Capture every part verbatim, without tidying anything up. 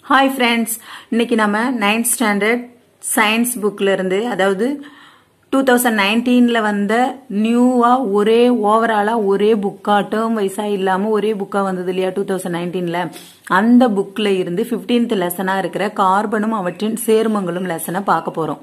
Hi friends, இன்னைக்கு நம்ம ninth standard science bookல இருந்து அதாவது twenty nineteen ல வந்த நியூவா ஒரே ஓவராலா ஒரே புக்கா டேர்ம் வைஸா இல்லாம ஒரே புக்கா வந்தது இல்லையா twenty nineteen ல அந்த புக்ல இருந்து fifteenth லெசனா இருக்கிற கார்பனும் அவற்றின் சேர்மங்களும் லெசனை பார்க்க போறோம்.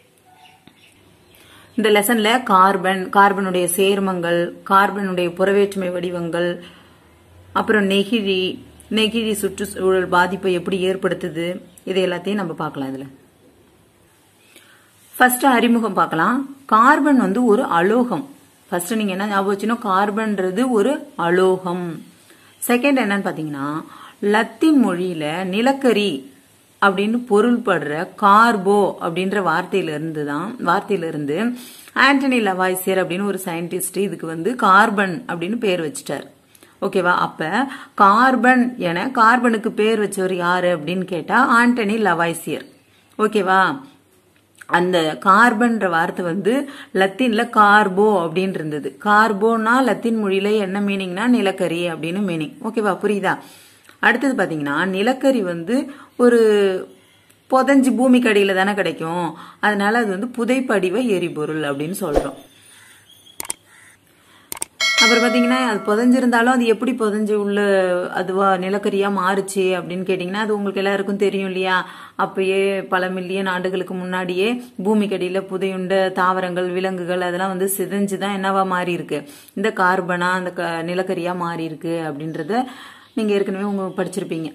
இந்த லெசன்ல கார்பன், கார்பனுடைய சேர்மங்கள், கார்பனுடைய புறவேற்றுமை வடிவங்கள், அப்புறம் நெகிழி, நெகிழி சுற்றுச்சூழல் பாதிப்பை எப்படி ஏற்படுத்துது இதை எல்லாத்தையும் நம்ம பார்க்கலாம். இதுல ஃபர்ஸ்ட் அறிமுகம் பார்க்கலாம். கார்பன் வந்து ஒரு அலோகம். ஃபர்ஸ்ட் நீங்க என்ன ஞாபகம் வச்சுக்கணும், கார்பன்றது ஒரு அலோகம். செகண்ட் என்னன்னு பாத்தீங்கன்னா, லத்தீன் மொழியில நிலக்கரி அப்படின்னு பொருள்படுற கார்போ அப்படின்ற வார்த்தையில இருந்து தான் வார்த்தையில இருந்து ஆண்டனி லவாய்சியர் அப்படின்னு ஒரு சயின்டிஸ்ட் இதுக்கு வந்து கார்பன் அப்படின்னு பேர் வச்சிட்டார். ஓகேவா? அப்ப கார்பன் என கார்பனுக்கு பேர் வச்சவர் யாரு அப்படின்னு கேட்டா ஆண்டனி லவாய்சியர். ஓகேவா? அந்த கார்பன்ற வார்த்தை வந்து லத்தீன்ல கார்போ அப்படின்னு இருந்தது. கார்போனா லத்தீன் மொழியில என்ன மீனிங்னா நிலக்கரி அப்படின்னு மீனிங். ஓகேவா? புரியுதா? அடுத்தது பாத்தீங்கன்னா, நிலக்கரி வந்து ஒரு புதஞ்சு பூமிக்கு அடியில தானே கிடைக்கும், அதனால அது வந்து புதைப்படிவ எரிபொருள் அப்படின்னு சொல்றோம். அப்புறம் பாத்தீங்கன்னா, அது புதஞ்சிருந்தாலும் அது எப்படி புதஞ்சு உள்ள அதுவா நிலக்கரியா மாறுச்சு அப்படின்னு கேட்டீங்கன்னா, அது உங்களுக்கு எல்லாருக்கும் தெரியும் இல்லையா? அப்பயே பல மில்லியன் ஆண்டுகளுக்கு முன்னாடியே பூமிக்கு அடியில புதையுண்ட தாவரங்கள், விலங்குகள் அதெல்லாம் வந்து சிதைஞ்சுதான் என்னவா மாறி இருக்கு, இந்த கார்பனா அந்த நிலக்கரியா மாறி இருக்கு அப்படின்றத நீங்க ஏற்கனவே உங்க படிச்சிருப்பீங்க.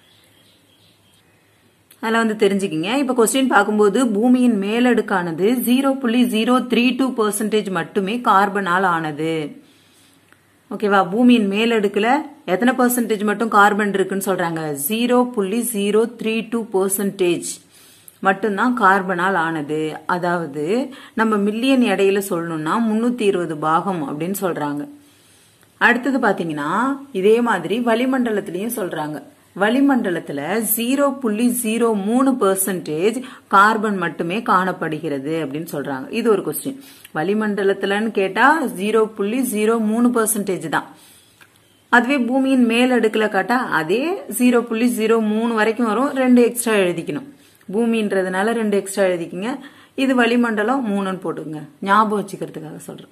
அதெல்லாம் வந்து தெரிஞ்சுக்கிங்க. இப்ப கொஸ்டின் பார்க்கும்போது, பூமியின் மேலடுக்கானது ஜீரோ புள்ளி ஜீரோ த்ரீ டூ பெர்சன்டேஜ் மட்டுமே கார்பனால் ஆனது. ஓகேவா? பூமியின் மேலடுக்குல எத்தனை பெர்சன்டேஜ் மட்டும் கார்பன் இருக்குன்னு சொல்றாங்க? ஜீரோ புள்ளி ஜீரோ த்ரீ டூ பெர்சன்டேஜ் மட்டும்தான் கார்பனால் ஆனது. அதாவது நம்ம மில்லியன் எடையில சொல்லணும்னா முன்னூத்தி இருபது பாகம் அப்படின்னு சொல்றாங்க. அடுத்தது பாத்தீங்கன்னா, இதே மாதிரி வளிமண்டலத்திலயும் சொல்றாங்க. வளிமண்டலத்துல ஜீரோ புள்ளி ஜீரோ மூணு பெர்சன்டேஜ் கார்பன் மட்டுமே காணப்படுகிறது அப்படின்னு சொல்றாங்க. இது ஒரு கொஸ்டின். வளிமண்டலத்துலன்னு கேட்டா ஜீரோ புள்ளி ஜீரோ மூணு பெர்சன்டேஜ் தான். அதுவே பூமியின் மேல் அடுக்குல காட்டா அதே ஜீரோ புள்ளி ஜீரோ மூணு வரைக்கும் வரும். ரெண்டு எக்ஸ்ட்ரா எழுதிக்கணும். பூமின்றதுனால ரெண்டு எக்ஸ்ட்ரா எழுதிக்கங்க. இது வளிமண்டலம் மூணுன்னு போட்டுங்க, ஞாபகம் வச்சுக்கிறதுக்காக சொல்றேன்.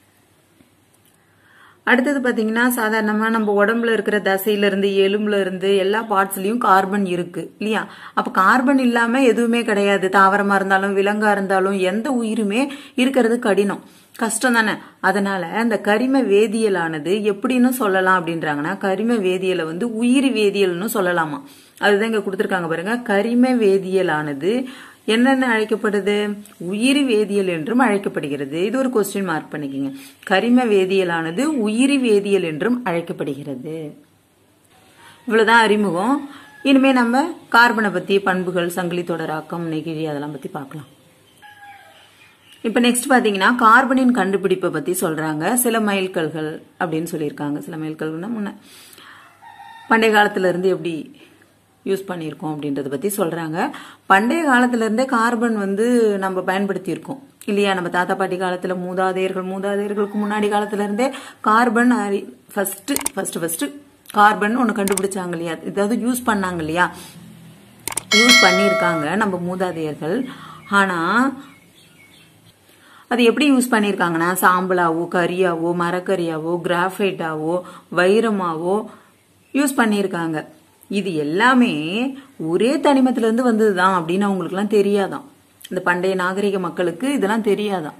அடுத்தது பாத்தீங்கன்னா, சாதாரணமா நம்ம உடம்புல இருக்கிற தசையில இருந்து எலும்புல இருந்து எல்லா பார்ட்ஸ்லயும் கார்பன் இருக்கு இல்லையா? அப்ப கார்பன் இல்லாம எதுவுமே கிடையாது. தாவரமா இருந்தாலும் விலங்கா இருந்தாலும் எந்த உயிருமே இருக்கிறது கடினம், கஷ்டம் தானே. அதனால அந்த கரிம வேதியியலானது எப்படின்னு சொல்லலாம் அப்படின்றாங்கன்னா, கரிம வேதியியலை வந்து உயிரி வேதியியல்னு சொல்லலாமா. அதுதான் இங்க கொடுத்திருக்காங்க பாருங்க. கரிம வேதியியலானது என்னென்ன அழைக்கப்படுது? உயிரி வேதியியல் என்றும் அழைக்கப்படுகிறது. இது ஒரு கொஸ்டின் மார்க் பண்ணிக்கங்க. கரிம வேதியியலானது உயிரி வேதியியல் என்றும் அழைக்கப்படுகிறது. இவ்வளவுதான் அறிமுகம். இனிமே நம்ம கார்பனை பத்தி, பண்புகள், சங்கிலி தொடராக்கம், நெகிழி அதெல்லாம் பத்தி பார்க்கலாம். இப்ப நெக்ஸ்ட் பாத்தீங்கன்னா, கார்பனின் கண்டுபிடிப்பை பத்தி சொல்றாங்க. சில மைல்கல்கள் அப்படின்னு சொல்லியிருக்காங்க. சில மைல்கல்கள்னா முன்ன பண்டைய காலத்துல இருந்து எப்படி யூஸ் பண்ணியிருக்கோம் அப்படின்றத பத்தி சொல்றாங்க. பண்டைய காலத்துல இருந்தே கார்பன் வந்து நம்ம பயன்படுத்தி இருக்கோம் இல்லையா? நம்ம தாத்தா பாட்டி காலத்துல, மூதாதையர்கள் மூதாதையர்களுக்கு முன்னாடி காலத்துல இருந்தே carbon first first first carbon ஒண்ணு கண்டுபிடிச்சாங்க இல்லையா? இதாவது யூஸ் பண்ணாங்க இல்லையா? யூஸ் பண்ணியிருக்காங்க நம்ம மூதாதையர்கள். ஆனா அது எப்படி யூஸ் பண்ணிருக்காங்கன்னா, சாம்பலாவோ, கரியாவோ, மரக்கரியாவோ, கிராஃபைட்டாவோ, வைரமாவோ யூஸ் பண்ணிருக்காங்க. இது எல்லாமே ஒரே தனிமத்துல இருந்து வந்ததுதான் அப்படின்னு அவங்களுக்கு எல்லாம் தெரியாதான். இந்த பண்டைய நாகரிக மக்களுக்கு இதெல்லாம் தெரியாதான்.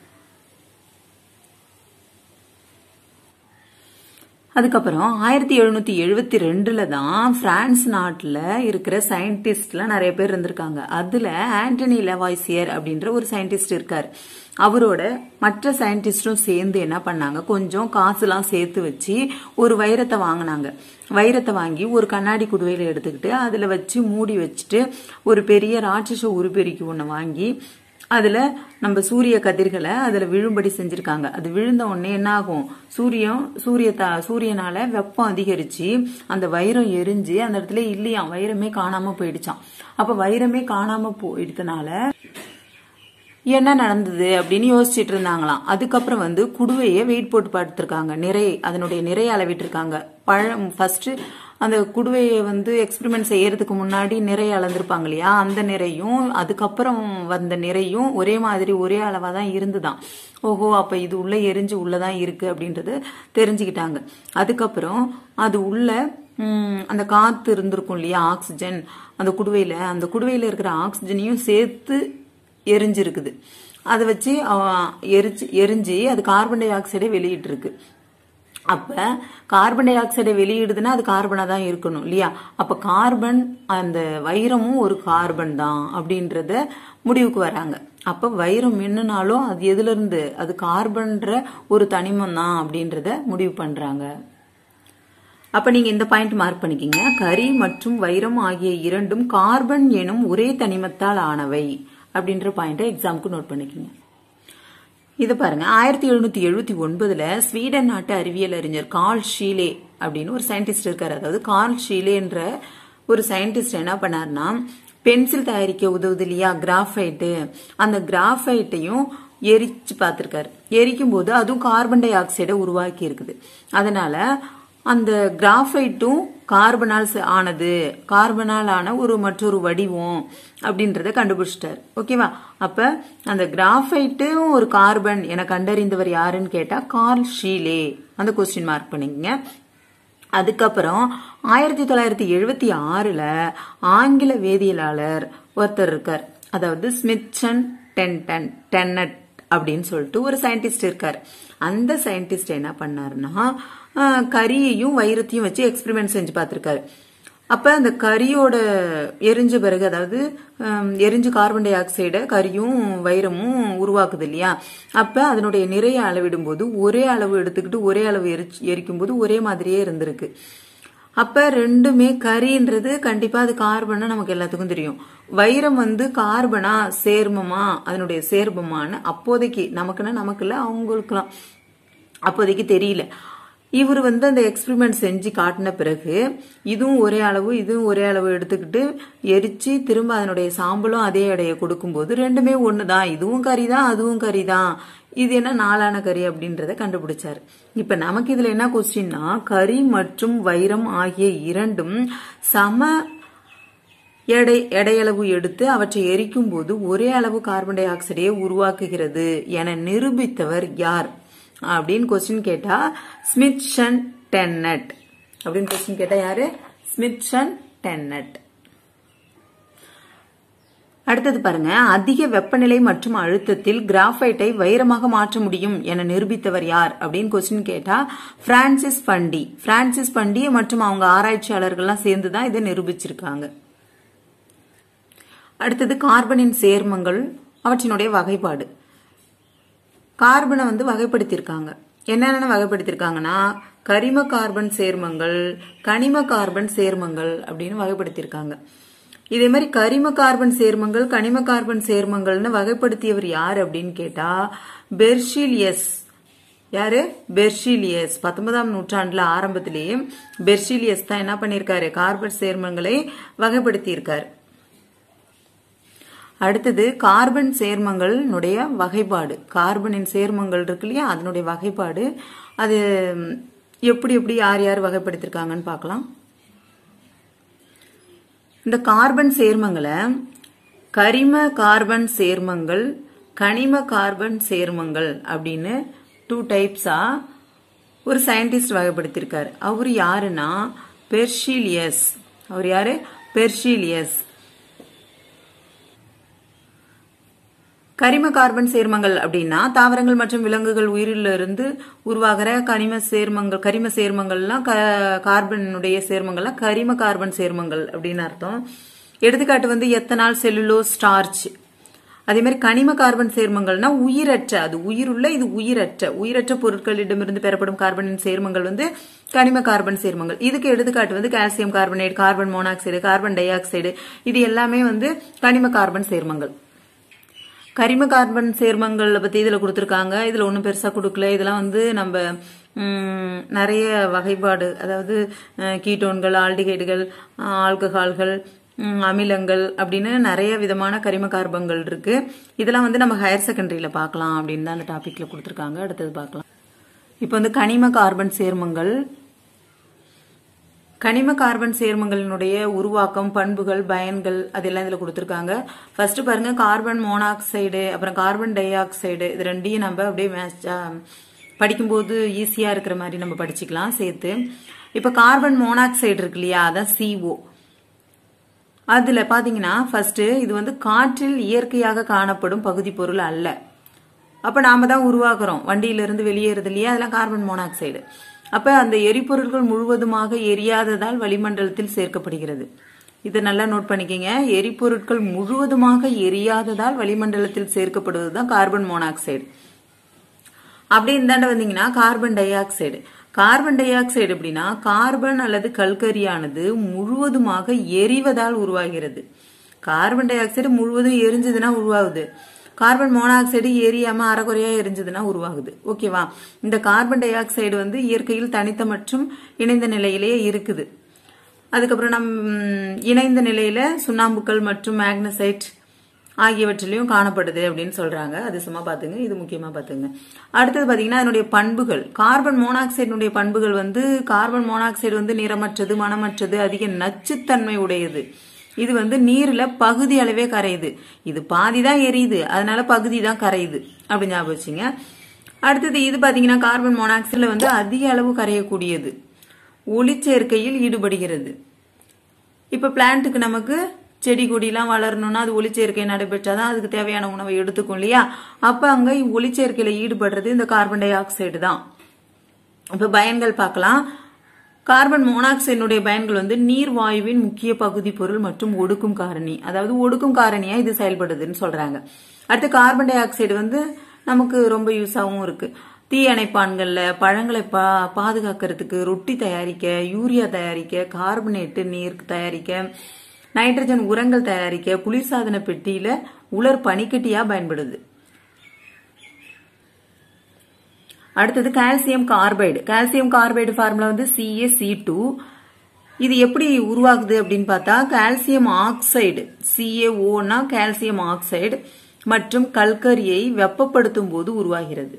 அதுக்கப்புறம் ஆயிரத்தி எழுநூத்தி எழுபத்தி ரெண்டுல தான் பிரான்ஸ் நாட்டுல இருக்கிற சயின்டிஸ்ட்ல நிறைய பேர் இருந்திருக்காங்க. அதுல ஆண்டனி லவாய்சியர் அப்படின்ற ஒரு சயின்டிஸ்ட் இருக்காரு. அவரோட மற்ற சயின்டிஸ்டும் சேர்ந்து என்ன பண்ணாங்க, கொஞ்சம் காசுலாம் சேர்த்து வச்சு ஒரு வைரத்தை வாங்கினாங்க. வைரத்தை வாங்கி ஒரு கண்ணாடி குடுவையில எடுத்துக்கிட்டு அதுல வச்சு மூடி வச்சுட்டு ஒரு பெரிய ராட்சச உருப்பெருக்கி ஒண்ணு வாங்கி அதுல நம்ம சூரிய கதிர்களை அதுல விழும்படி செஞ்சிருக்காங்க. அது விழுந்த உடனே என்ன ஆகும், சூரியன் சூரிய சூரியனால வெப்பம் அதிகரிச்சு அந்த வைரம் எரிஞ்சு அந்த இடத்துல இல்லையாம், வைரமே காணாம போயிடுச்சான். அப்ப வைரமே காணாம போயிடுறதுனால என்ன நடந்தது அப்படின்னு யோசிச்சுட்டு இருந்தாங்களாம். அதுக்கப்புறம் வந்து குடுவையை வெயிட் போட்டு பார்த்துருக்காங்க, நிறை அதனுடைய நிறைய அளவிட்டு இருக்காங்க. பழம் ஃபர்ஸ்ட் அந்த குடுவையை வந்து எக்ஸ்பெரிமெண்ட் செய்யறதுக்கு முன்னாடி நிறைய அளந்திருப்பாங்க இல்லையா, அந்த நிறையும் அதுக்கப்புறம் வந்த நிறையும் ஒரே மாதிரி ஒரே அளவா தான் இருந்துதான். ஓஹோ, அப்ப இது உள்ள எரிஞ்சு உள்ளதான் இருக்கு அப்படின்றது தெரிஞ்சுக்கிட்டாங்க. அதுக்கப்புறம் அது உள்ள உம் அந்த காத்து இருந்திருக்கும் இல்லையா, ஆக்சிஜன் அந்த குடுவையில, அந்த குடுவையில இருக்கிற ஆக்சிஜனையும் சேர்த்து எரிஞ்சிருக்குது. அதை வச்சு எரிச்சு எரிஞ்சு அது கார்பன் டை ஆக்சைடை வெளியிட்டு இருக்கு. அப்ப கார்பன் டை ஆக்சைடை வெளியிடுதுன்னா அது கார்பனா தான் இருக்கணும் இல்லையா. அப்ப கார்பன், அந்த வைரமும் ஒரு கார்பன் தான் அப்படின்றத முடிவுக்கு வராங்க. அப்ப வைரம் என்னன்னாலும் அது எதுல இருந்து, அது கார்பன்ற ஒரு தனிமம் தான் அப்படின்றத முடிவு பண்றாங்க. அப்ப நீங்க இந்த பாயிண்ட் மார்க் பண்ணிக்கிங்க. கரி மற்றும் வைரம் ஆகிய இரண்டும் கார்பன் எனும் ஒரே தனிமத்தால் ஆனவை அப்படின்ற பாயிண்ட எக்ஸாமுக்கு நோட் பண்ணிக்கிங்க. இது பாருங்க, ஆயிரத்தி எழுநூத்தி எழுபத்தி ஒன்பதுல ஸ்வீடன் நாட்டு அறிவியல் அறிஞர் கார்ல் ஷீலே அப்படின்னு ஒரு சயின்டிஸ்ட் இருக்காரு. அதாவது கார்ல் ஷீலேன்ற ஒரு சயின்டிஸ்ட் என்ன பண்ணாருன்னா, பென்சில் தயாரிக்க உதவுது இல்லையா கிராஃபைட்டு, அந்த கிராஃபைட்டையும் எரிச்சு பார்த்திருக்காரு. எரிக்கும் போது அதுவும் கார்பன் டை ஆக்சைடை உருவாக்கி இருக்குது. அதனால அந்த கிராஃபைட்டும் கார்பனால் ஆனது, கார்பனால் ஆன ஒரு மற்றொரு வடிவம் அப்படின்றத கண்டுபிடிச்சிட்டாரு. ஓகேவா. அப்ப அந்த கிராஃபைட்டும் ஒரு கார்பன் என கண்டறிந்தவர் யாருன்னு கேட்டா கார்ல் ஷீலே. அந்த கொஸ்டின் மார்க் பண்ணிக்கங்க. அதுக்கப்புறம் ஆயிரத்தி தொள்ளாயிரத்தி எழுபத்தி ஆறுல ஆங்கில வேதியியலாளர் ஒருத்தர் இருக்கார். அதாவது ஸ்மித்சன் டென்டன் டென்னட் அப்படின்னு சொல்லிட்டு ஒரு சயின்டிஸ்ட் இருக்காரு. அந்த சயின்டிஸ்ட் என்ன பண்ணாருன்னா, கரியையும் வைரத்தையும் வச்சு எக்ஸ்பெரிமெண்ட் செஞ்சு பார்த்திருக்காரு. அப்ப அந்த கரியோட எரிஞ்ச பிறகு, அதாவது எரிஞ்சு கார்பன் டை ஆக்சைடை கரியும் வைரமும் உருவாக்குது இல்லையா, அப்ப அதனுடைய நிறைய அளவிடும் போது ஒரே அளவு எடுத்துக்கிட்டு ஒரே அளவு எரிச்சு எரிக்கும் போது ஒரே மாதிரியே இருந்திருக்கு. அப்ப ரெண்டுமே, கரின்றது கண்டிப்பா அது கார்பனா நமக்கு எல்லாத்துக்கும் தெரியும். வைரம் வந்து கார்பனா சேர்மமா அதனுடைய சேர்மமான அப்போதைக்கு நமக்குன்னா நமக்கு இல்ல அவங்களுக்குலாம் அப்போதைக்கு தெரியல. இவர் வந்து அந்த எக்ஸ்பெரிமெண்ட் செஞ்சு காட்டின பிறகு இதுவும் ஒரே அளவு இதுவும் ஒரே அளவு எடுத்துக்கிட்டு எரிச்சு திரும்ப அதனுடைய சாம்பலும் அதே எடையை கொடுக்கும் போது ரெண்டுமே ஒண்ணுதான், இதுவும் கரிதான் அதுவும் கரிதான், இது என்ன நாளான கரி அப்படின்றத கண்டுபிடிச்சாரு. இப்ப நமக்கு இதுல என்ன கொஸ்டின்னா, கரி மற்றும் வைரம் ஆகிய இரண்டும் சம எடை எடையளவு எடுத்து அவற்றை எரிக்கும் போது ஒரே அளவு கார்பன் டை ஆக்சைடையை உருவாக்குகிறது என நிரூபித்தவர் யார் அப்படின்னு கொஸ்டின் கேட்டா ஸ்மித்சன் டென்னட் அப்படின்னு கொஸ்டின் கேட்டா யாரு, ஸ்மித்சன் டென்னட். அடுத்தது பாருங்க, அதிக வெப்பநிலை மற்றும் அழுத்தத்தில் கிராஃபைட்டை வைரமாக மாற்ற முடியும் என நிரூபித்தவர் யார் அப்படின்னு கொஸ்டின் கேட்டா பிரான்சிஸ் பண்டி. பிரான்சிஸ் பண்டி மற்றும் அவங்க ஆராய்ச்சியாளர்கள்லாம் சேர்ந்துதான் இதை நிரூபிச்சிருக்காங்க. அடுத்தது கார்பனின் சேர்மங்கள் அவற்றினுடைய வகைப்பாடு. கார்பனை வந்து வகைப்படுத்தியிருக்காங்க. என்னென்ன வகைப்படுத்தியிருக்காங்கன்னா, கரிம கார்பன் சேர்மங்கள், கனிம கார்பன் சேர்மங்கள் அப்படின்னு வகைப்படுத்தியிருக்காங்க. இதே மாதிரி கரிம கார்பன் சேர்மங்கள், கனிம கார்பன் சேர்மங்கள்னு வகைப்படுத்தியவர் யார் அப்படின்னு கேட்டா பெர்சிலியஸ். யாரு, பெர்சிலியஸ். பத்தொன்பதாம் நூற்றாண்டுல ஆரம்பத்திலேயே பெர்சிலியஸ் தான் என்ன பண்ணிருக்காரு, கார்பன் சேர்மங்களை வகைப்படுத்தி இருக்காரு. அடுத்தது கார்பன் சேர்மங்களுடைய வகைப்பாடு. கார்பனின் சேர்மங்கள் இருக்கு இல்லையா, அதனுடைய வகைப்பாடு அது எப்படி எப்படி யார் யார் வகைப்படுத்திருக்காங்கன்னு பார்க்கலாம். இந்த கார்பன் சேர்மங்களை கரிம கார்பன் சேர்மங்கள், கனிம கார்பன் சேர்மங்கள் அப்படின்னு டூ டைப்ஸா ஒரு சயின்டிஸ்ட் வகைப்படுத்திருக்காரு. அவர் யாருன்னா பெர்சிலியஸ். அவர் யாரு, பெர்சிலியஸ். கரிம கார்பன் சேர்மங்கள் அப்படின்னா தாவரங்கள் மற்றும் விலங்குகள் உயிரில இருந்து உருவாகிற கனிம சேர்மங்கள், கரிம சேர்மங்கள்லாம் கார்பனுடைய சேர்மங்கள்லாம் கரிம கார்பன் சேர்மங்கள் அப்படின்னு அர்த்தம். எடுத்துக்காட்டு வந்து எத்தனால், செல்லுலோஸ், ஸ்டார்ச். அதே மாதிரி கனிம கார்பன் சேர்மங்கள்னா உயிரற்ற, அது உயிருள்ள இது உயிரற்ற, உயிரற்ற பொருட்களிடமிருந்து பெறப்படும் கார்பனின் சேர்மங்கள் வந்து கனிம கார்பன் சேர்மங்கள். இதுக்கு எடுத்துக்காட்டு வந்து calcium carbonate, carbon monoxide, carbon dioxide, இது எல்லாமே வந்து கனிம கார்பன் சேர்மங்கள். கரிம கார்பன் சேர்மங்களை பத்தி இதுல கொடுத்திருக்காங்க. இதுல ஒன்னும் பெருசா கொடுக்கல. இதெல்லாம் வந்து நம்ம நிறைய வகைப்பாடு, அதாவது கீட்டோன்கள், ஆல்டிகைடுகள், ஆல்கஹால்கள், அமிலங்கள் அப்படின்னு நிறைய விதமான கரிம கார்பன்கள் இருக்கு. இதெல்லாம் வந்து நம்ம ஹையர் செகண்டரியில பார்க்கலாம் அப்படின்னு தான் அந்த டாபிக்ல கொடுத்துருக்காங்க. அடுத்தது பார்க்கலாம். இப்போ வந்து கனிம கார்பன் சேர்மங்கள், கனிம கார்பன் சேர்மங்களினுடைய உருவாக்கம், பண்புகள், பயன்கள் அதெல்லாம் இதுல கொடுத்துருக்காங்க. ஃபர்ஸ்ட் பாருங்க, கார்பன் மோனாக்சைடு அப்புறம் கார்பன் டை ஆக்சைடு இது ரெண்டையும் நம்ம அப்படியே மேட்சா படிக்கும்போது ஈஸியா இருக்கிற மாதிரி நம்ம படிச்சுக்கலாம் சேர்த்து. இப்ப கார்பன் மோனாக்சைடு இருக்கு இல்லையா, அதான் சிஓ. அதுல பாத்தீங்கன்னா ஃபர்ஸ்ட் இது வந்து காற்றில் இயற்கையாக காணப்படும் பகுதி பொருள் அல்ல. அப்ப நாம தான் உருவாக்குறோம், வண்டியில இருந்து வெளியேறது இல்லையா, அதெல்லாம் கார்பன் மோனாக்சைடு. அப்ப அந்த எரிபொருட்கள் முழுவதுமாக எரியாததால் வளிமண்டலத்தில் சேர்க்கப்படுகிறது. இதை நல்லா நோட் பண்ணிக்கங்க. எரிபொருட்கள் முழுவதுமாக எரியாததால் வளிமண்டலத்தில் சேர்க்கப்படுவதுதான் கார்பன் மோனாக்சைடு. அப்படி இந்தாண்ட வந்தீங்கன்னா carbon dioxide. Carbon dioxide அப்படின்னா கார்பன் அல்லது கல்கரியானது முழுவதுமாக எரிவதால் உருவாகிறது. கார்பன் டை ஆக்சைடு முழுவதும் எரிஞ்சதுன்னா உருவாகுது. கார்பன் மோனாக்சைடு எரியாம அரைக்குறையா எரிஞ்சதுன்னா உருவாகுது. ஓகேவா? இந்த கார்பன் டை ஆக்சைடு வந்து இயற்கையில் தனித்த மற்றும் இணைந்த நிலையிலேயே இருக்குது. அதுக்கப்புறம் நம் இணைந்த நிலையில சுண்ணாம்புக்கள் மற்றும் மேக்னசைட் ஆகியவற்றிலையும் காணப்படுது அப்படின்னு சொல்றாங்க. அது சும்மா பாத்துங்க, இது முக்கியமா பாத்துங்க. அடுத்தது பாத்தீங்கன்னா அதனுடைய பண்புகள். கார்பன் மோனாக்சைடுடைய பண்புகள் வந்து கார்பன் மோனாக்சைடு வந்து நிறமற்றது, மணமற்றது, அதிக நச்சுத்தன்மை உடையது. இது வந்து நீர்ல பகுதி அளவே கரையுது. இது பாதி தான் எரியுது, அதனால பகுதி தான் கரையுது அப்படின்னு ஞாபகம் வச்சுங்க. அடுத்தது இது பாத்தீங்கன்னா கார்பன் மோனாக்சைடுல வந்து அதிக அளவு கரையக்கூடியது, ஒளிச்சேர்க்கையில் ஈடுபடுகிறது. இப்ப பிளான்ட்டுக்கு நமக்கு செடி கொடியெல்லாம் வளரணும்னா அது ஒளிச்சேர்க்கை நடைபெற்றாதான் அதுக்கு தேவையான உணவை எடுத்துக்கும் இல்லையா? அப்ப அங்க ஒளிச்சேர்க்கையில ஈடுபடுறது இந்த கார்பன் டை ஆக்சைடு தான். இப்ப பயன்கள் பார்க்கலாம். கார்பன் மோனாக்சைடுடைய பயன்கள் வந்து நீர் வாயுவின் முக்கிய பகுதி பொருள் மற்றும் ஒடுக்கும் காரணி, அதாவது ஒடுக்கும் காரணியா இது செயல்படுதுன்னு சொல்றாங்க. அடுத்து கார்பன் டை ஆக்சைடு வந்து நமக்கு ரொம்ப யூஸாவும் இருக்கு. தீ அணைப்பான்கள்ல பழங்களை பா பாதுகாக்கிறதுக்கு, ரொட்டி தயாரிக்க, யூரியா தயாரிக்க, கார்பனேட்டு நீர் தயாரிக்க, நைட்ரஜன் உரங்கள் தயாரிக்க, குளிர்சாதன பெட்டியில உலர் பனிக்கட்டியா பயன்படுது. அடுத்தது calcium carbide. Calcium carbide formula வந்து சி ஏ சி டூ. இது எப்படி உருவாகுது அப்படின்னு பார்த்தா கால்சியம் ஆக்சைடு சி ஏ ஓனா கால்சியம் ஆக்சைடு மற்றும் கல்கரியை வெப்பப்படுத்தும் போது உருவாகிறது.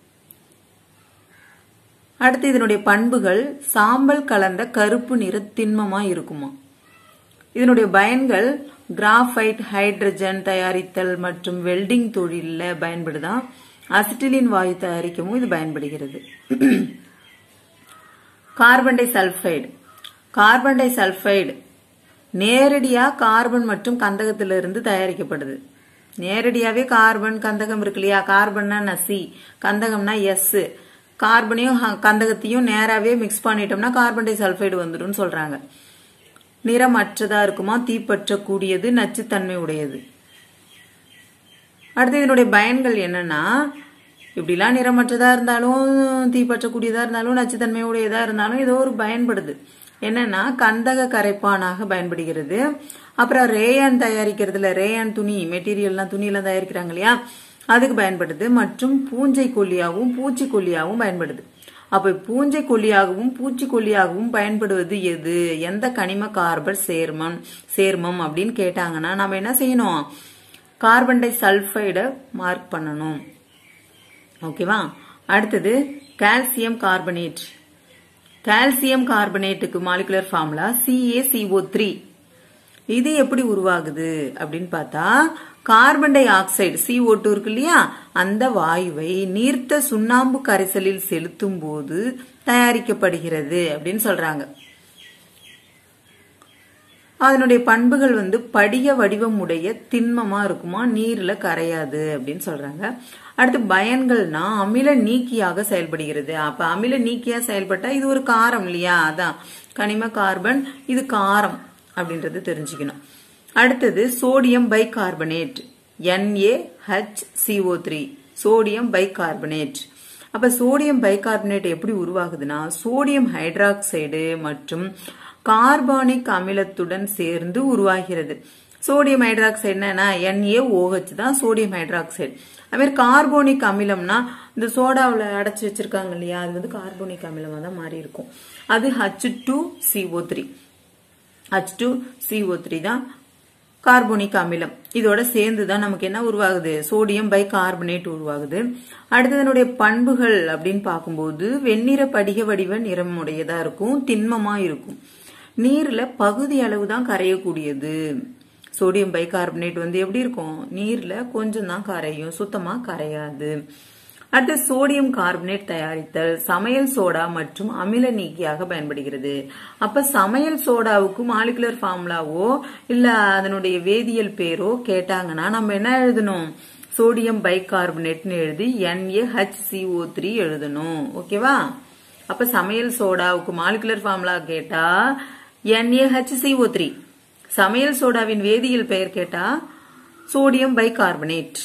அடுத்து இதனுடைய பண்புகள் சாம்பல் கலந்த கருப்பு நிற திண்மமா இருக்குமா. இதனுடைய பயன்கள் கிராஃபைட், ஹைட்ரஜன் தயாரித்தல் மற்றும் வெல்டிங் தொழில பயன்படுதான். அசிட்டிலின் வாயு தயாரிக்கவும் இது பயன்படுகிறது. Carbon disulphide. Carbon disulphide நேரடியா கார்பன் மற்றும் கந்தகத்திலிருந்து தயாரிக்கப்படுது. நேரடியாவே கார்பன் கந்தகம் இருக்கு இல்லையா, கார்பன்னா சி, கந்தகம்னா எஸ். கார்பனையும் கந்தகத்தையும் நேராவே மிக்ஸ் பண்ணிட்டோம்னா கார்பன் டை சல்பைடு வந்துடும் சொல்றாங்க. நிறமற்றதா இருக்குமா, தீப்பற்றக்கூடியது, நச்சுத்தன்மை உடையது. அடுத்து இதனுடைய பயன்கள் என்னன்னா, இப்படிலாம் நிறமற்றதா இருந்தாலும், தீப்பற்றக்கூடியதா இருந்தாலும், நச்சுத்தன்மை உடையதா இருந்தாலும் ஏதோ ஒரு பயன்படுது. என்னன்னா கந்தக கரைப்பானாக பயன்படுகிறது. அப்புறம் ரேயான் தயாரிக்கிறதுல, ரேயான் துணி மெட்டீரியல்லாம் துணி எல்லாம் தயாரிக்கிறாங்க இல்லையா, அதுக்கு பயன்படுது. மற்றும் பூஞ்சை கொல்லியாகவும் பூச்சிக்கொல்லியாகவும் பயன்படுது. அப்ப பூஞ்சை கொல்லியாகவும் பூச்சிக்கொல்லியாகவும் பயன்படுவது எது, எந்த கனிம கார்பன் சேர்மம் சேர்மம் அப்படின்னு கேட்டாங்கன்னா நம்ம என்ன செய்யணும், கார்பன் டை சல்பைட மார்க் பண்ணணும். ஓகேவா? அடுத்தது கால்சியம் கார்பனேட். கால்சியம் கார்பனேட்டுக்கு molecular formula C A C O three. இது எப்படி உருவாகுது அப்படின்னு பார்த்தா carbon dioxide C O two இருக்கு இல்லையா, அந்த வாயுவை நீர்த்த சுண்ணாம்பு கரைசலில் செலுத்தும் போது தயாரிக்கப்படுகிறது அப்படின்னு சொல்றாங்க. அதனுடைய பண்புகள் வந்து படிக வடிவம் உடைய திண்மமா இருக்குமா, நீர்ல கரையாது அப்படின்னு சொல்றாங்க. அடுத்து பயன்கள்னா அமில நீக்கியாக செயல்படுகிறது. அப்ப அமில நீக்கியா செயல்பட்டா இது ஒரு காரம் இல்லையா, அதான் கனிம கார்பன், இது காரம் அப்படின்றது தெரிஞ்சுக்கணும். அடுத்தது sodium bicarbonate N A H C O three, sodium bicarbonate. அப்ப சோடியம் பை கார்பனேட் எப்படி உருவாகுதுன்னா சோடியம் ஹைட்ராக்சைடு மற்றும் கார்பானிக் அமிலத்துடன் சேர்ந்து உருவாகிறது. சோடியம் ஹைட்ராக்சைடுனா என் ஏ ஓ ஹெச் தான் சோடியம் ஹைட்ராக்சைடு. அது மாதிரி கார்போனிக் அமிலம்னா இந்த சோடாவில் அடைச்சி வச்சிருக்காங்க இல்லையா, அது வந்து கார்போனிக் அமிலமா தான் மாறி இருக்கும். அது H two C O three. H two C O three தான் கார்போனிக் அமிலம். இதோட சேர்ந்துதான் நமக்கு என்ன உருவாகுது, சோடியம் பை கார்பனேட் உருவாகுது. அடுத்ததனுடைய பண்புகள் அப்படின்னு பார்க்கும்போது வெண்ணிற படிக வடிவ நிறமுடையதா இருக்கும், திண்மமா இருக்கும், நீர்ல பகுதி அளவு தான் கரையக்கூடியது. சோடியம் பை கார்பனேட் வந்து எப்படி இருக்கும், நீர்ல கொஞ்சம் தான் கரையும், சுத்தமா கரையாது. அடுத்து சோடியம் கார்பனேட் தயாரித்தல் சமையல் சோடா மற்றும் அமில நீக்கியாக பயன்படுகிறது. அப்ப சமையல் சோடாவுக்கு மாலிகுலர் ஃபார்முலாவோ இல்ல அதனுடைய வேதியியல் பேரோ கேட்டாங்கன்னா நம்ம என்ன எழுதணும், சோடியம் பை கார்பனேட்னு எழுதி N A H C O three எழுதணும். ஓகேவா? அப்ப சமையல் சோடாவுக்கு மாலிகுலர் ஃபார்முலா கேட்டா N A H C O three, சமையல் சோடாவின் வேதியியல் பெயர் கேட்டா சோடியம் பை கார்பனேட்.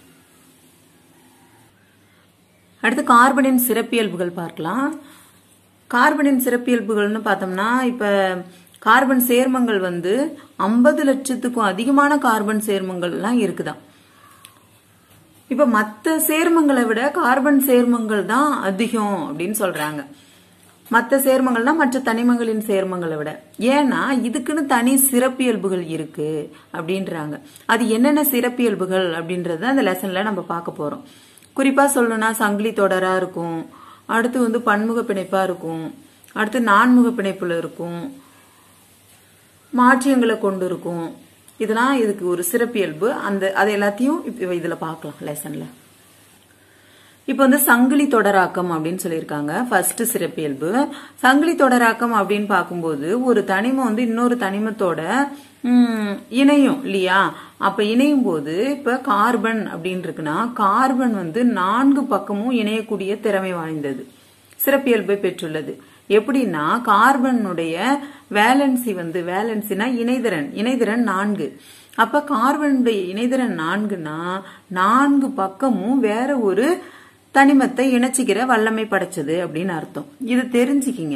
அடுத்து கார்பனின் சிறப்பியல்புகள் பார்க்கலாம். கார்பனின் சிறப்பியல்புகள்னு பார்த்தோம்னா இப்ப கார்பன் சேர்மங்கள் வந்து ஐம்பது லட்சத்துக்கும் அதிகமான கார்பன் சேர்மங்கள் எல்லாம் இருக்குதான். இப்ப மற்ற சேர்மங்களை விட கார்பன் சேர்மங்கள் தான் அதிகம் அப்படின்னு சொல்றாங்க. மற்ற சேர்மங்கள்னா மற்ற தனிமங்களின் சேர்மங்களை விட. ஏன்னா இதுக்குன்னு தனி சிறப்பியல்புகள் இருக்கு அப்படின்றாங்க. அது என்னென்ன சிறப்பியல்புகள் அப்படின்றத அந்த லெசன்ல நம்ம பார்க்க போறோம். குறிப்பா சொல்லணும்னா சங்கிலி தொடரா இருக்கும், அடுத்து வந்து பன்முக பிணைப்பா இருக்கும், அடுத்து நான்முக பிணைப்புல இருக்கும், மாற்றியங்களை கொண்டு இருக்கும். இதெல்லாம் இதுக்கு ஒரு சிறப்பியல்பு. அந்த அது எல்லாத்தையும் இதுல பார்க்கலாம் லெசன்ல. இப்ப வந்து சங்கிலி தொடராக்கம் அப்படின்னு சொல்லியிருக்காங்க. ஃபர்ஸ்ட் சிறப்பியல்பு சங்கிலி தொடராக்கம் அப்படின்னு பார்க்கும்போது ஒரு தனிமம் வந்து இன்னொரு தனிமத்தோட உம் இணையும் இல்லையா? அப்ப இணையும் போது இப்ப கார்பன் அப்படின்னு இருக்குன்னா கார்பன் வந்து நான்கு பக்கமும் இணையக்கூடிய திறமை வாய்ந்தது, சிறப்பியல்பை பெற்றுள்ளது. எப்படின்னா கார்பனுடைய வேலன்சி வந்து வேலன்சினா இணைதிறன், இணைதிறன் நான்கு. அப்ப கார்பனுடைய இணைதிறன் நான்குனா நான்கு பக்கமும் வேற ஒரு தனிமத்தை இணைச்சிக்கிற வல்லமை படைச்சது அப்படின்னு அர்த்தம். இது தெரிஞ்சுக்கிங்க.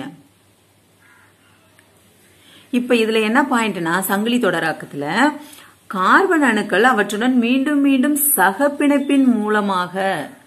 இப்ப இதுல என்ன பாயிண்ட்னா சங்கிலி தொடராக்கத்துல கார்பன் அணுக்கள் அவற்றுடன் மீண்டும் மீண்டும் சகப்பிணைப்பின் மூலமாக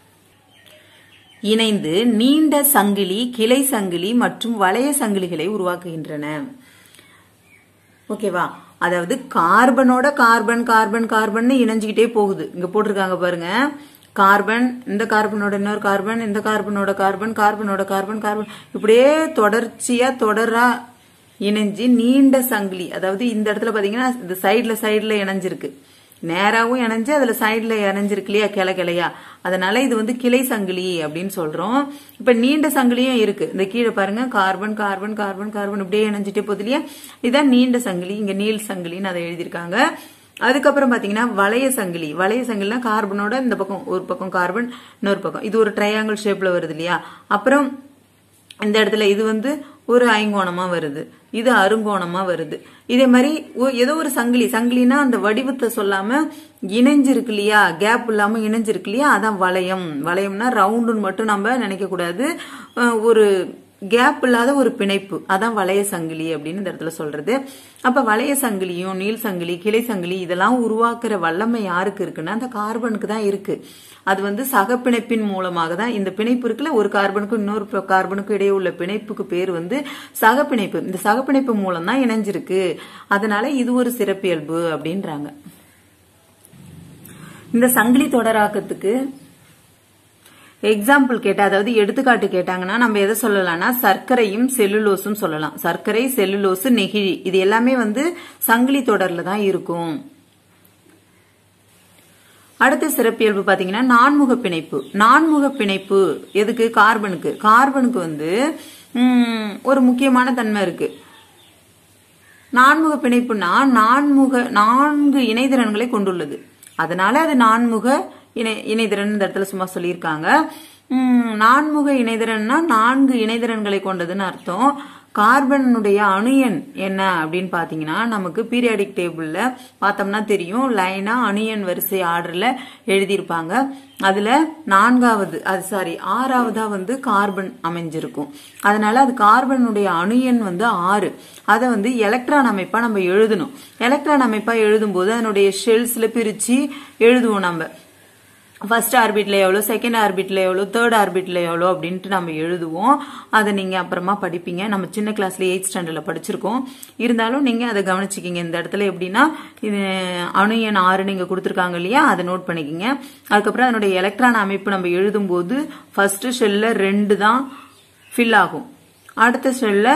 இணைந்து நீண்ட சங்கிலி, கிளை சங்கிலி மற்றும் வளைய சங்கிலிகளை உருவாக்குகின்றன. ஓகேவா? அதாவது கார்பனோட கார்பன் கார்பன் கார்பன் இணைஞ்சுக்கிட்டே போகுது. இங்க போட்டிருக்காங்க பாருங்க, கார்பன் இந்த கார்பனோட இன்னொரு கார்பன், இந்த கார்பனோட கார்பன், கார்பனோட கார்பன், கார்பன் இப்படியே தொடர்ச்சியா தொடரா இணைஞ்சு நீண்ட சங்கிலி. அதாவது இந்த இடத்துல பாத்தீங்கன்னா இந்த சைட்ல சைட்ல இணைஞ்சிருக்கு, நேராவும் இணைஞ்சு அதுல சைட்ல இணைஞ்சிருக்கு இல்லையா, கிளை கிளையா. அதனால இது வந்து கிளை சங்கிலி அப்படின்னு சொல்றோம். இப்ப நீண்ட சங்கிலியும் இருக்கு. இந்த கீழே பாருங்க கார்பன் கார்பன் கார்பன் கார்பன் இப்படியே இணைஞ்சிட்டே போகுது இல்லையா, இதான் நீண்ட சங்கிலி. இங்க நீள் சங்கிலின்னு அதை எழுதியிருக்காங்க. அதுக்கப்புறம் பாத்தீங்கன்னா வளைய சங்கிலி. வளைய சங்கிலினா கார்பனோட இந்த பக்கம் ஒரு பக்கம் கார்பன், இன்னொரு பக்கம் இது ஒரு ட்ரையாங்கிள் ஷேப்ல வருது இல்லையா. அப்புறம் இந்த இடத்துல இது வந்து ஒரு ஐங்கோணமா வருது, இது அருங்கோணமா வருது. இதே மாதிரி ஏதோ ஒரு சங்கிலி, சங்கிலினா அந்த வடிவத்தை சொல்லாம இணைஞ்சிருக்கு இல்லையா, கேப் இல்லாம இணைஞ்சிருக்கு இல்லையா, அதான் வளையம். வளையம்னா ரவுண்டுன்னு மட்டும் நம்ம நினைக்க கூடாது, ஒரு கேப் இல்லாத ஒரு பிணைப்பு, அதான் வளைய சங்கிலி அப்படின்னு இந்த இடத்துல சொல்றது. அப்ப வளைய சங்கிலியும் நீள் சங்கிலி, கிளை சங்கிலி இதெல்லாம் உருவாக்குற வல்லமை யாருக்கு இருக்குன்னா அந்த கார்பனுக்கு தான் இருக்கு. அது வந்து சகப்பிணைப்பின் மூலமாக தான். இந்த பிணைப்பு இருக்குல்ல, ஒரு கார்பனுக்கும் இன்னொரு கார்பனுக்கும் இடையே உள்ள பிணைப்புக்கு பேர் வந்து சகப்பிணைப்பு. இந்த சகப்பிணைப்பு மூலம் தான் இணைஞ்சிருக்கு. அதனால இது ஒரு சிறப்பியல்பு அப்படின்றாங்க. இந்த சங்கிலி தொடராக்கத்துக்கு எக்ஸாம்பிள் கேட்டா, அதாவது எடுத்துக்காட்டு கேட்டாங்கன்னா நம்ம எதை சொல்லலாம்னா சர்க்கரையும் செல்லுலோஸும் சொல்லலாம். சர்க்கரை, செல்லுலோஸ், நெகிழி இது எல்லாமே வந்து சங்கிலி தொடர்ல தான் இருக்கும். அடுத்த சிறப்பியல்பு பாத்தீங்கன்னா நான்முக பிணைப்பு. நான்முக பிணைப்பு எதுக்கு? கார்பனுக்கு. கார்பனுக்கு வந்து உம் ஒரு முக்கியமான தன்மை இருக்கு. நான்முக பிணைப்புனா நான்முக நான்கு இணைதிறன்களை கொண்டுள்ளது. அதனால அது நான்முக இணை இணைதிறன் இந்த இடத்துல சும்மா சொல்லியிருக்காங்க. உம் நான்முக இணைதிறன்னா நான்கு இணைதிறன்களை கொண்டதுன்னு அர்த்தம். கார்பனுடைய அணு எண் என்ன அப்படின்னு பாத்தீங்கன்னா நமக்கு பீரியாடிக் டேபிள்ல பார்த்தோம்னா தெரியும், லைனா அணு எண் வரிசை ஆர்டர்ல எழுதியிருப்பாங்க. அதுல நான்காவது அது சாரி ஆறாவதா வந்து கார்பன் அமைஞ்சிருக்கும். அதனால அது கார்பனுடைய அணு எண் வந்து ஆறு. அதை வந்து எலக்ட்ரான் அமைப்பா நம்ம எழுதணும். எலக்ட்ரான் அமைப்பா எழுதும் போது அதனுடைய ஷெல்ஸ்ல பிரிச்சு எழுதுவோம் நம்ம. ஃபர்ஸ்ட் ஆர்பிட்ல எவ்வளோ, செகண்ட் ஆர்பிட்ல எவ்வளோ, தேர்ட் ஆர்பிட்ல எவ்வளோ அப்படின்ட்டு நம்ம எழுதுவோம். அதை நீங்க அப்புறமா படிப்பீங்க. நம்ம சின்ன கிளாஸ்ல எயிட் ஸ்டாண்டர்ட்ல படிச்சிருக்கோம். இருந்தாலும் நீங்க அதை கவனிச்சுக்கிங்க. இந்த இடத்துல எப்படின்னா இது அணு எண் ஆறு நீங்க கொடுத்துருக்காங்க இல்லையா, அதை நோட் பண்ணிக்கிங்க. அதுக்கப்புறம் அதனுடைய எலக்ட்ரான் அமைப்பு நம்ம எழுதும் போது ஃபர்ஸ்ட் ஷெல்ல ரெண்டு தான் ஃபில் ஆகும், அடுத்த ஷெல்ல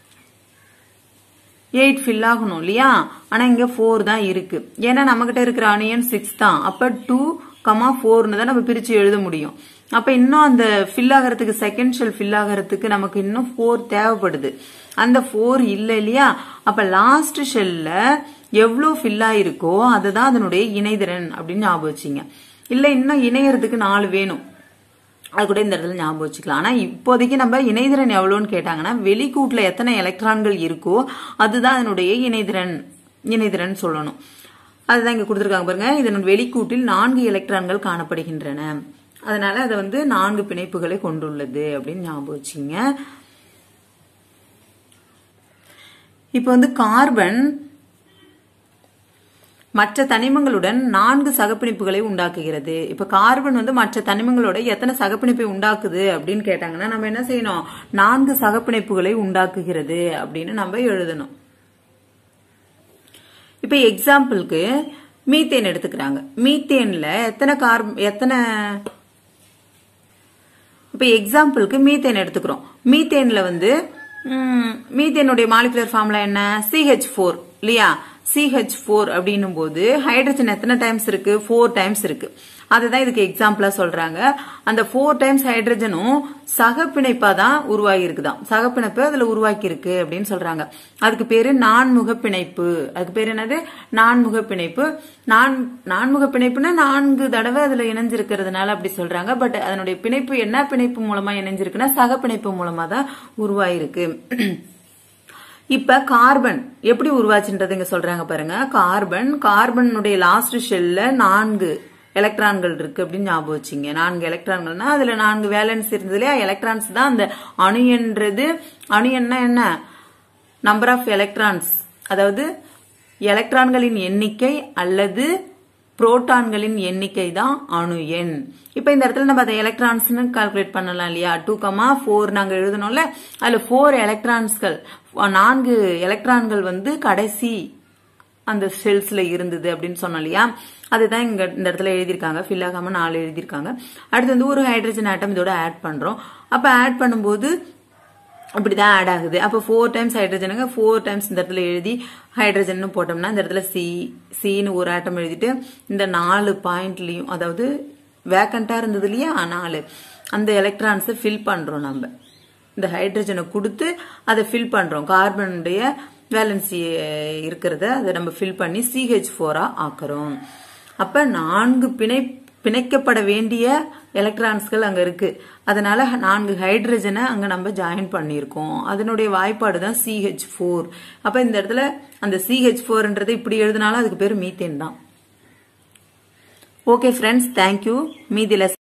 எயிட் ஃபில் ஆகணும் இல்லையா. ஆனா இங்க ஃபோர் தான் இருக்கு. ஏன்னா நம்ம கிட்ட இருக்கிற அணு எண் சிக்ஸ் தான். அப்ப டூ கமா ஃபோர்னு தான் நம்ம பிரிச்சு எழுத முடியும். அப்ப இன்னும் அந்த ஃபில் ஆகிறதுக்கு, செகண்ட் ஷெல் ஃபில் ஆகிறதுக்கு நமக்கு இன்னும் ஃபோர் தேவைப்படுது. அந்த ஃபோர் இல்ல இல்லையா. அப்ப லாஸ்ட் ஷெல்ல எவ்வளவு ஃபில் ஆயிருக்கோ அதுதான் அதனுடைய இணைதிறன் அப்படின்னு ஞாபகம் வச்சுங்க. இல்ல இன்னும் இணையறதுக்கு நாலு வேணும், அது கூட இந்த இடத்துல ஞாபகம் வச்சுக்கலாம். ஆனா இப்போதைக்கு நம்ம இணைதிறன் எவ்வளவுன்னு கேட்டாங்கன்னா வெளிக்கூட்டுல எத்தனை எலக்ட்ரான்கள் இருக்கோ அதுதான் அதனுடைய இணைதிறன் இணைதிறன் சொல்லணும். அதுதான் இங்க கொடுத்துருக்காங்க பாருங்க. இதன் வெளிக்கூட்டில் நான்கு எலக்ட்ரான்கள் காணப்படுகின்றன, அதனால அதை வந்து நான்கு பிணைப்புகளை கொண்டுள்ளது அப்படின்னு ஞாபகம் வச்சுங்க. இப்ப வந்து கார்பன் மற்ற தனிமங்களுடன் நான்கு சகப்பிணைப்புகளை உண்டாக்குகிறது. இப்ப கார்பன் வந்து மற்ற தனிமங்களோட எத்தனை சகப்பிணைப்பை உண்டாக்குது அப்படின்னு கேட்டாங்கன்னா நம்ம என்ன செய்யணும், நான்கு சகப்பிணைப்புகளை உண்டாக்குகிறது அப்படின்னு நம்ம எழுதணும். இப்ப எக்ஸாம்பிளுக்கு மீத்தேன் எடுத்துக்கிறாங்க. மீத்தேன்ல எத்தனை கார்பன் எத்தனை இப்ப எக்ஸாம்பிளுக்கு மீத்தேன் எடுத்துக்கிறோம். மீத்தேன்ல வந்து மீத்தேனுடைய மாலிகுலர் ஃபார்முலா என்ன, சி ஹெச் ஃபோர் இல்லையா. சி ஹெச் ஃபோர் அப்படின்னும் போது ஹைட்ரஜன் எத்தனை டைம்ஸ் இருக்கு, ஃபோர் டைம்ஸ் இருக்கு. அதுதான் இதுக்கு எக்ஸாம்பிளா சொல்றாங்க. அந்த ஃபோர் டைம்ஸ் ஹைட்ரஜனும் சகப்பிணைப்பா தான் உருவாகி இருக்குதான், சகப்பிணைப்பு அதுல உருவாக்கி இருக்கு அப்படின்னு சொல்றாங்க. அதுக்கு பேரு நான்முக பிணைப்பு. அதுக்கு பேரு என்னது, நான்முக பிணைப்பு. நான் நான்முக பிணைப்புனா நான்கு தடவை அதுல இணைஞ்சிருக்கிறதுனால அப்படி சொல்றாங்க. பட் அதனுடைய பிணைப்பு என்ன பிணைப்பு மூலமா இணைஞ்சிருக்குன்னா சகப்பிணைப்பு மூலமா தான் உருவாயிருக்கு. இப்ப கார்பன் எப்படி உருவாச்சுன்றது இங்க சொல்றாங்க பாருங்க. கார்பன் கார்பனுடைய லாஸ்ட் ஷெல்ல நான்கு எலக்ட்ரான்கள் இருக்கு அப்படின்னு ஞாபகம் வச்சுங்க. நான்கு எலக்ட்ரான்கள்னா அதுல நான்கு வேலன்ஸ் இருந்தது இல்லையா. எலக்ட்ரான்ஸ் தான் அந்த அணு என்றது. அணு என்ன என்ன நம்பர் ஆஃப் எலக்ட்ரான்ஸ், அதாவது எலக்ட்ரான்களின் எண்ணிக்கை அல்லது புரோட்டான்களின் எண்ணிக்கை தான் அணு எண். இப்ப இந்த இடத்துல நம்ம அதை எலக்ட்ரான்ஸ் கால்குலேட் பண்ணலாம் இல்லையா. டூ கமா ஃபோர் நாங்க எழுதணும்ல, அதுல ஃபோர் எலக்ட்ரான்ஸ்கள் நான்கு எலக்ட்ரான்கள் வந்து கடைசி அந்த செல்ஸ்ல இருந்தது அப்படின்னு சொன்னோம் இல்லையா. அதுதான் இங்க இந்த இடத்துல எழுதியிருக்காங்க. ஃபில் ஆகாம நாலு எழுதியிருக்காங்க. அடுத்து வந்து ஒரு ஹைட்ரஜன் ஆட்டம் இதோட ஆட் பண்றோம். அப்ப ஆட் பண்ணும்போது அப்படிதான் ஆட் ஆகுது. அப்ப ஃபோர் டைம்ஸ் ஹைட்ரஜனுங்க ஃபோர் டைம்ஸ் இந்த இடத்துல எழுதி ஹைட்ரஜன் போட்டோம்னா இந்த இடத்துல சி சின்னு ஒரு ஆட்டம் எழுதிட்டு இந்த நாலு பாயிண்ட்லயும், அதாவது வேக்கண்டா இருந்தது இல்லையா நாலு, அந்த எலக்ட்ரான்ஸை ஃபில் பண்றோம். நம்ம இந்த ஹைட்ரஜனை கொடுத்து அதை ஃபில் பண்றோம். கார்பனுடைய வேலன்சி இருக்கிறத அதை நம்ம ஃபில் பண்ணி சி ஹெச் ஃபோரா ஆக்குறோம். அப்ப நான்கு பிணை பிணைக்கப்பட வேண்டிய எலக்ட்ரான்ஸ்கள் அங்க இருக்கு. அதனால நான்கு ஹைட்ரஜனை அங்க நம்ம ஜாயின் பண்ணிருக்கோம். அதனுடைய வாய்ப்பாடு தான் சி ஹெச் ஃபோர். அப்ப இந்த இடத்துல அந்த சி ஹெச் ஃபோர்ன்றது இப்படி எழுதினாலும் அதுக்கு பேரு மீத்தேன் தான். Okay friends, thank you. மீதி